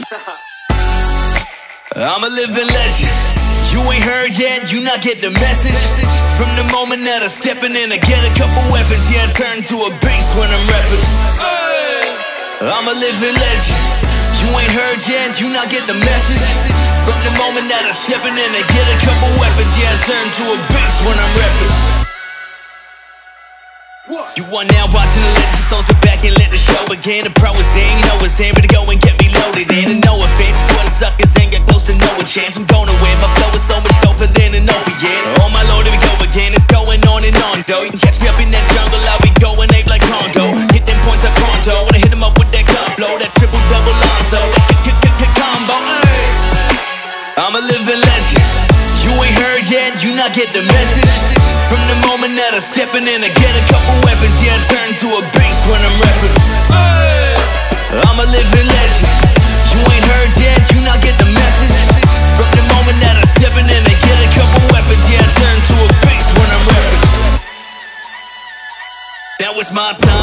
I'm a living legend. You ain't heard yet, you not get the message. From the moment that I steppin' in, I get a couple weapons. Yeah, I turn to a beast when I'm rapping. I'm a living legend. You ain't heard yet, you not get the message. From the moment that I steppin' in, I get a couple weapons. Yeah, I turn to a beast when I'm rapping. You are now watching the legend, so sit back and let the show begin. The pro is in, you know it's in, ready to go and get me loaded in. And no offense, boy, the suckers ain't got close to no chance. I'm gonna win, my flow is so much doper than an opiate. Oh my lord, here we go again, it's going on and on though. You can catch me up in that jungle, I'll be going ape like Congo. Hit them points up pronto, wanna hit them up with that gun blow. That triple double Lonzo, that combo, ay. I'm a living legend. You ain't heard yet, you not get the message. From the moment that I steppin' in, I get a couple weapons. Yeah, I turn to a beast when I'm rapping. I'm a living legend. You ain't heard yet, you not get the message. From the moment that I steppin' in, I get a couple weapons. Yeah, I turn to a beast when I'm rapping. Now it's my time.